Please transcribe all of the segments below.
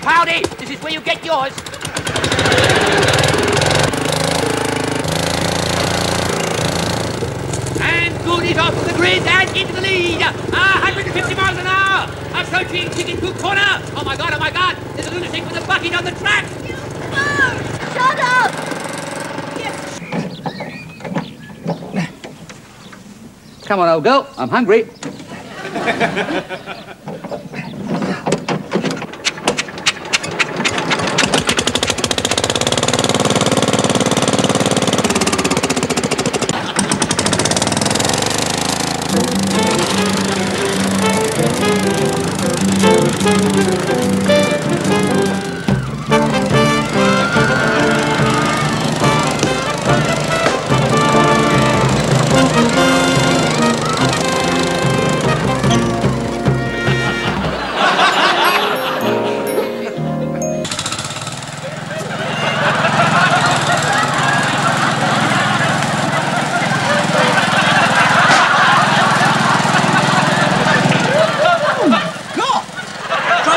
Howdy, this is where you get yours. And good is off the grid and into the lead. 150 miles an hour. Approaching chicken coop corner. Oh my God, there's a lunatic with a bucket on the track. You bird! Shut up! Come on, old girl, I'm hungry.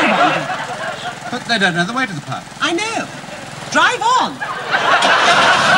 They don't know the way to the pub. I know. Drive on.